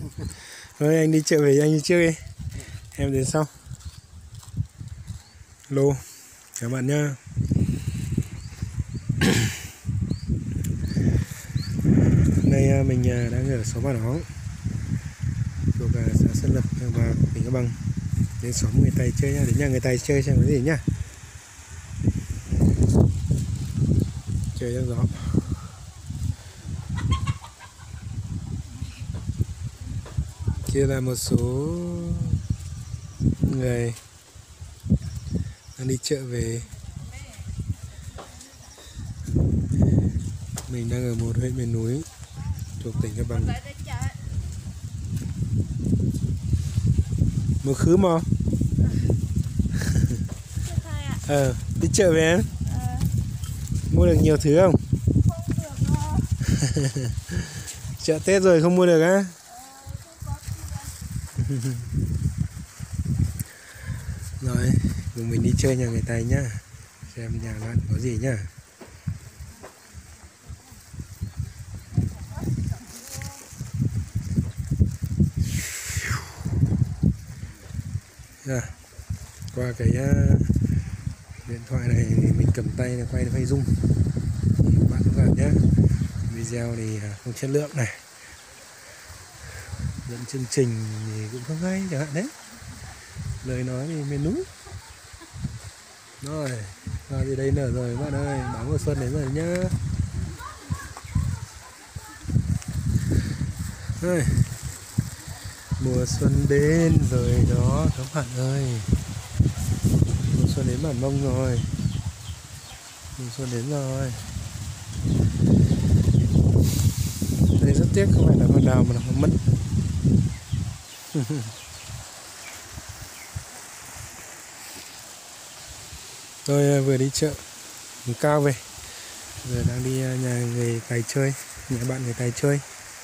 Thôi anh đi chợ về, anh đi trước đi, em đến sau. Lô các bạn nhá. Đây mình đang ở xóm Bản Hóng thuộc xã Sơn Lập và tỉnh Cao Bằng. Đến xóm người Tày chơi nhá, đến nhà người Tày chơi xem có gì nhá. Chơi trong gió. Kia là một số người đang đi chợ về. Mình đang ở một huyện miền núi thuộc tỉnh Cao Bằng. Một khứ mà. Đi chợ về em. Mua được nhiều thứ không? Không được. Chợ Tết rồi không mua được á? Rồi, cùng mình đi chơi nhà người Tày nhá. Xem nhà bạn có gì nhá. Qua cái điện thoại này thì mình cầm tay là quay phải zoom. Các bạn thông cảm nhé. Video thì không chất lượng này, dẫn chương trình thì cũng không hay chẳng hạn đấy. Lời nói thì miền núi. Rồi, hoa gì đây nở rồi các bạn ơi, báo mùa xuân đến rồi nhá. Rồi, mùa xuân đến rồi đó các bạn ơi. Mùa xuân đến bản Mông rồi. Mùa xuân đến rồi. Đây rất tiếc không phải là con đào mà là con mận. Tôi vừa đi chợ vùng cao về, giờ đang đi nhà người Tày chơi, nhà bạn người Tày chơi.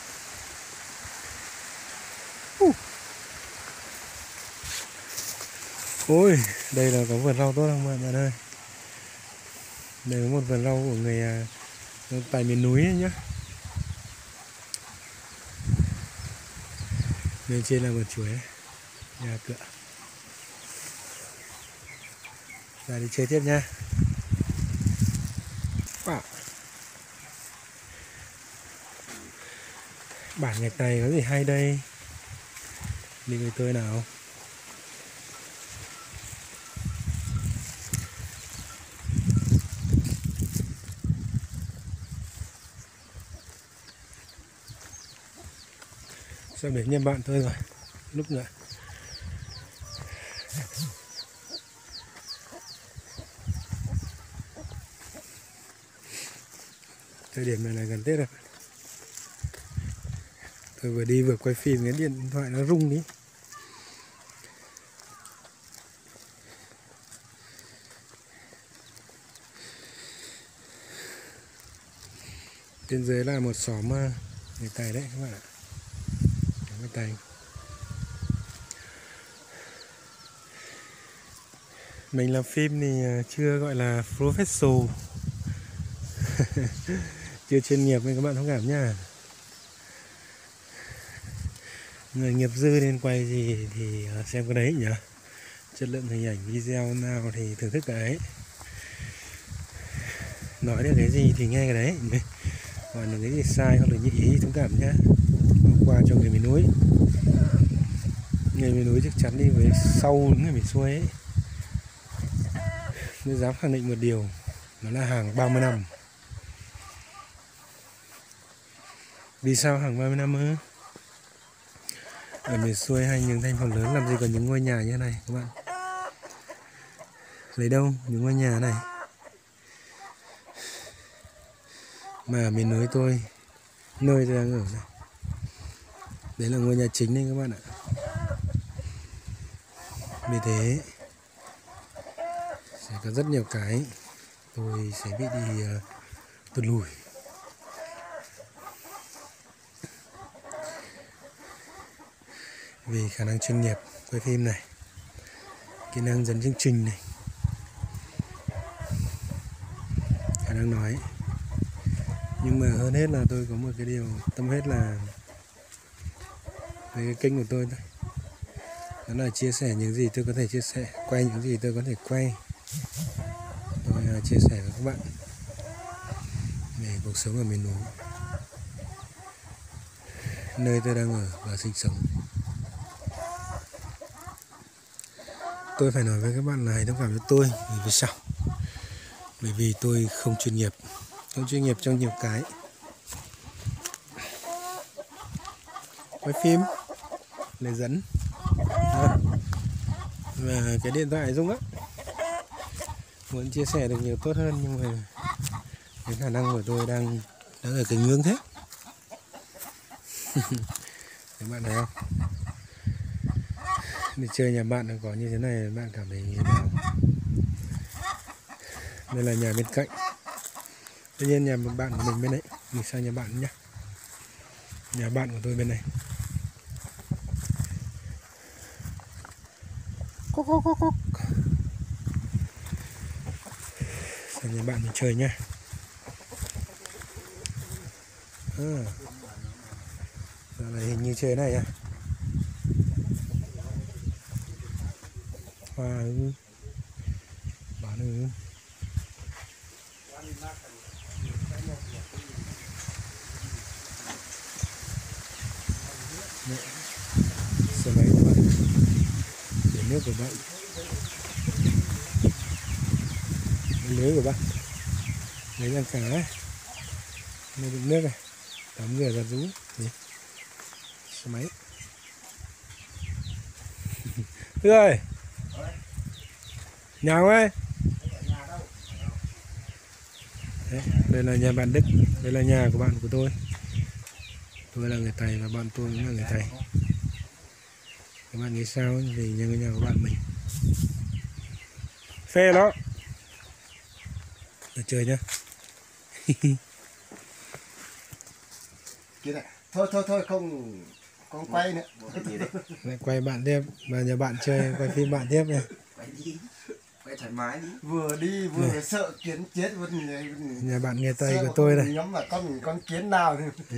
Ôi, đây là có vườn rau tốt không bạn ơi? Đây có một vườn rau của người Tày miền núi ấy nhá. Bên trên là vườn chuối, nhà cửa. Ra đi chơi tiếp nha. Bản người Tày có gì hay đây? Đi với tôi nào. Sắp đến nhà bạn tôi rồi. Lúc nữa thời điểm này là gần Tết rồi. Tôi vừa đi vừa quay phim, cái điện thoại nó rung đi. Bên dưới là một xóm người Tày đấy các bạn ạ. Người Tày. Mình làm phim thì chưa gọi là professional. Chưa chuyên nghiệp nên các bạn thông cảm nha. Người nghiệp dư nên quay gì thì xem cái đấy nhỉ. Chất lượng hình ảnh video nào thì thưởng thức cái ấy. Nói được cái gì thì nghe cái đấy. Còn những cái gì sai hoặc là nhị ý thông cảm nhé. Bỏ qua cho người miền núi. Người miền núi chắc chắn đi với sau những người miền xuôi ấy. Tôi dám khẳng định một điều, nó là hàng 30 năm. Vì sao hàng 30 năm ư? Ở miền xuôi hay những thành phố lớn làm gì có những ngôi nhà như thế này các bạn. Lấy đâu những ngôi nhà này. Mà ở miền núi tôi, nơi tôi đang ở này, đấy là ngôi nhà chính đấy các bạn ạ. Vì thế sẽ có rất nhiều cái tôi sẽ bị đi tụt lùi. Vì khả năng chuyên nghiệp quay phim này, kỹ năng dẫn chương trình này, khả năng nói. Nhưng mà hơn hết là tôi có một cái điều tâm huyết là với cái kênh của tôi thôi. Đó là chia sẻ những gì tôi có thể chia sẻ, quay những gì tôi có thể quay. Tôi chia sẻ với các bạn về cuộc sống ở miền núi, nơi tôi đang ở và sinh sống. Tôi phải nói với các bạn là hãy thông cảm cho tôi. Vì sao? Bởi vì tôi không chuyên nghiệp trong nhiều cái. Quay phim, lời dẫn và cái điện thoại Dung á, muốn chia sẻ được nhiều tốt hơn, nhưng mà cái khả năng của tôi đang ở cái ngưỡng thế. Các bạn thấy không? Đi chơi nhà bạn có như thế này bạn cảm thấy như thế nào? Đây là nhà bên cạnh. Tuy nhiên nhà bạn của mình bên đấy. Mình sang nhà bạn nhé. Nhà bạn của tôi bên này. Cúc cúc cúc cúc. Sang nhà bạn mình chơi nhé. Giờ này hình như chơi này à? Hoa bán ư? Xe máy của bạn, biển nước của bạn, lưới của bạn, lấy ra cá ấy, nơi đựng nước này, tắm rửa giặt rũ, xe máy. Thư ơi, nhà không ơi? Đấy, đây là nhà bạn Đức, đây là nhà của bạn của tôi. Tôi là người Tây và bạn tôi cũng là người Tây. Các bạn nghĩ sao về nhà của bạn mình? Phê đó. Để chơi nhá. Thôi không quay nữa. Lại quay bạn tiếp, và nhà bạn chơi quay phim bạn tiếp này. Quay thoải mái đi. Vừa đi vừa này. Sợ kiến chết Nhà bạn người Tây của tôi này. Nhóm mà con kiến nào thì.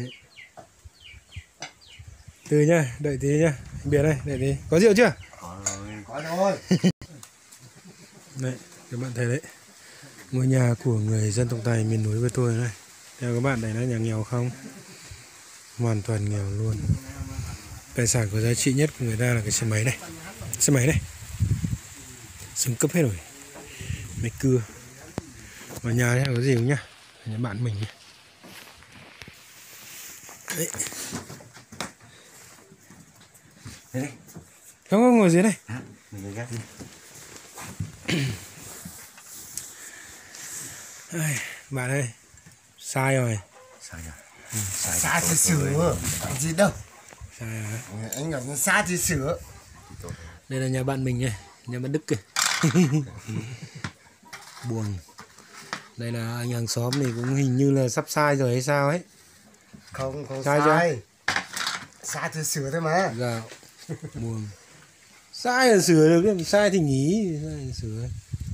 Từ nhá, đợi tí nhá. Anh Biệt đây, đợi tí. Có rượu chưa? Có rồi. Đấy, các bạn thấy đấy. Ngôi nhà của người dân tộc Tây miền núi với tôi này. Theo các bạn đấy là nhà nghèo không? Hoàn toàn nghèo luôn. Tài sản có giá trị nhất của người ta là cái xe máy này. Xe máy này. Súng cấp hết rồi. Máy cưa. Và nhà này có gì không nhá? Nhà bạn mình. Đấy. Đây. Không ngồi dưới này. Mình gác đi. Bạn ơi, sai rồi. Sai à? Xa thì sửa. Cái gì đâu. Sai rồi. Anh bảo xa thì sửa. Đây là nhà bạn mình này, nhà bạn Đức kìa. Buồn. Đây là anh hàng xóm này cũng hình như là sắp sai rồi hay sao ấy. Không Sai sai. Xa thì sửa thôi mà. Dạ. Buồn. Sai là sửa được, cái sai thì nghỉ, sai là sửa.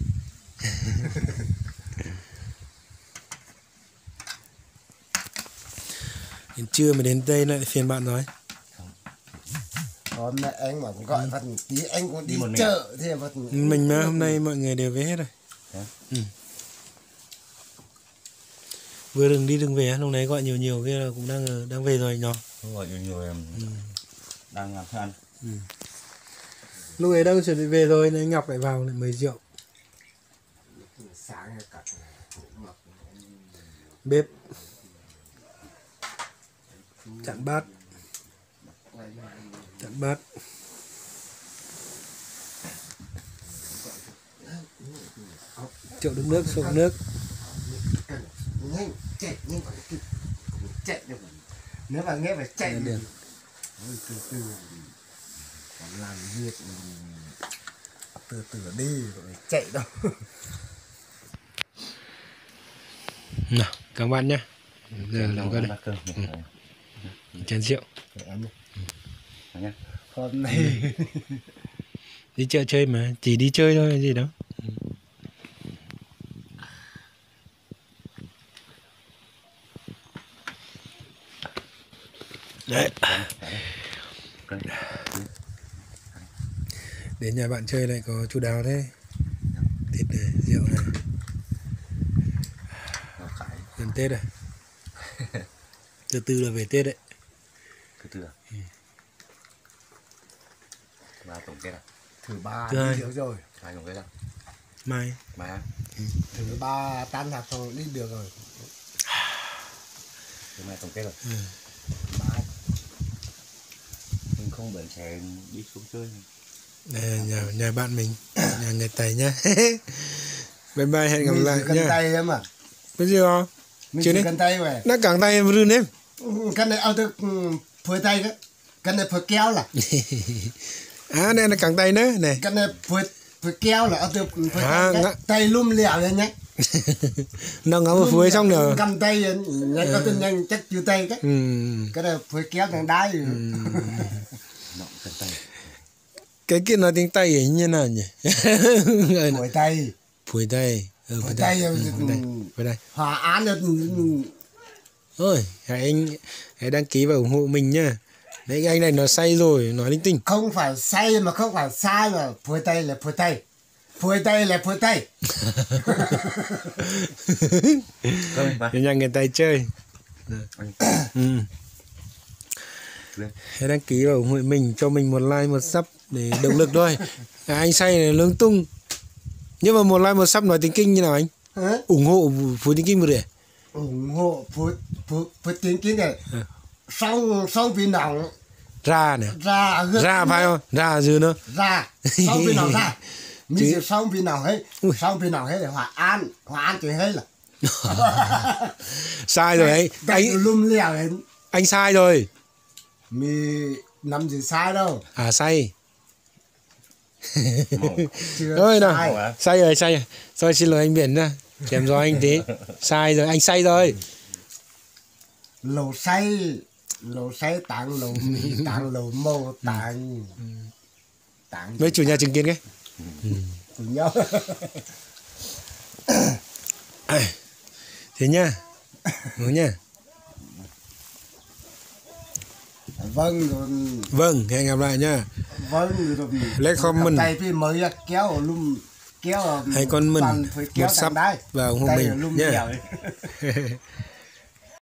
Đến trưa mà đến đây lại phiền bạn rồi. Hôm nay anh mà gọi vật tí anh cũng đi chợ thì vật. Mình mà hôm nay mọi người đều về hết rồi. Vừa đừng đi đừng về, lúc nãy gọi nhiều kia là cũng đang về rồi nhỏ. Không gọi nhiều em đang làm thức ăn. Lúc ấy đang chuẩn bị về rồi nên Ngọc lại vào lại mời rượu. Sáng cặp Bếp chặn bát. Chậu đựng nước, xô nước. nhanh chạy được. Nếu mà nghe phải chạy được. Từ còn làm việc từ đi rồi chạy đâu. Nào, các bạn nhé. Giờ làm cái đây. Chén rượu. Hôm nay Đi chợ chơi mà, chỉ đi chơi thôi gì đâu. Đấy. Đây. Đến nhà bạn chơi lại có chu đáo thế. Thịt này, rượu này. Ngọc Khải. Gần Tết rồi. Từ từ là về Tết đấy. Thứ tư à? Thứ ba tổng kết à? Thứ ba Thứ hai. đi được rồi. Hai tổng kết à? Mai. Mai á? Thứ ba tan hạt xong đi được rồi. Thứ mai tổng kết rồi. Ba Mình không bẩn trẻ đi xuống chơi. Đây là nhà bạn mình, nhà người Tây nhá. Bye bye, hẹn gặp mình lại cần nha. tay em à. Cái gì không? Mình Chưa chỉ đi. cần tay mà. Nó cẳng tay em rươn em. Cái này ao được phơi tay đó. Cái này phơi kéo là. À, đây là cẳng tay nữa này. Cái này phơi kéo là ao được phơi À, tay. Tay lum lẹo lên nhá. Nó ngắm ở phía xong rồi. Cầm tay nhanh có tin nhanh chắc chưa tay cái. Cái này phơi kéo thằng đái. Nọ cần tay. Cái kia nói tiếng Tây ấy như nào nhỉ? Phơi tay. Phủi tay. Phơi tay. Phủi tay. Hòa án được. Ôi, hãy đăng ký và ủng hộ mình nhá. Đấy, cái anh này nó say rồi, nói linh tinh. Không phải say mà không phải sai mà phơi tay là phơi tay. Phơi tay là phơi tay. Cơm ba. Để nhà người Tây chơi. Hãy đăng ký và ủng hộ mình, cho mình một like, một sub để động lực thôi. Anh say này lướng tung. Nhưng mà một like, một sub nói tiếng Kinh như nào anh? Hả? Ủng hộ Phú Tiếng Kinh một để. Ủng hộ phơi tiếng kia này. Xong vì nòng Ra này. ra Phải không? Ra dư nữa. ra xong vì nào ra mình chỉ xong vì nào hết xong vì nào hết là hòa an thì hết là Sai rồi ấy. anh lum lèo hết Anh sai rồi. mình nằm gì sai đâu À sai. chưa Ôi nào. sai. Sai rồi. Thôi xin lỗi anh Biển nha. Chém gió anh tí. Sai rồi, anh sai rồi. lẩu say tặng lẩu mì tặng lẩu màu tặng Mấy chủ nhà chứng kiến cái. cùng nhau Thế nhá. Đúng nhá. vâng rồi Vâng, hẹn gặp lại nhá. vâng rồi Lấy comment. tay phía mới kéo lum kéo Hãy comment kéo một sub và ủng hộ mình nhá.